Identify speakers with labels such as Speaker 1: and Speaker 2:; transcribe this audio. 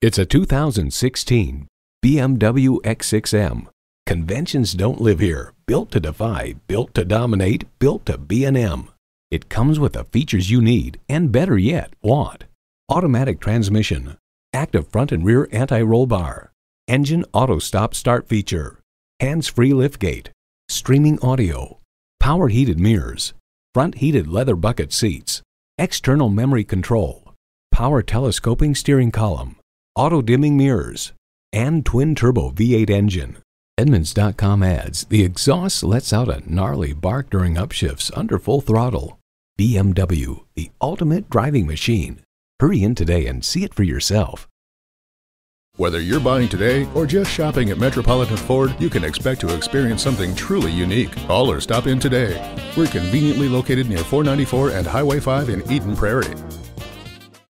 Speaker 1: It's a 2016 BMW X6M. Conventions don't live here. Built to defy, built to dominate, built to be an M. It comes with the features you need, and better yet, want. Automatic transmission, active front and rear anti-roll bar, engine auto stop start feature, hands-free liftgate, streaming audio, power heated mirrors, front heated leather bucket seats, external memory control, power telescoping steering column, auto dimming mirrors, and twin-turbo V8 engine. Edmunds.com adds, the exhaust lets out a gnarly bark during upshifts under full throttle. BMW, the ultimate driving machine. Hurry in today and see it for yourself.
Speaker 2: Whether you're buying today or just shopping at Metropolitan Ford, you can expect to experience something truly unique. Call or stop in today. We're conveniently located near 494 and Highway 5 in Eden Prairie.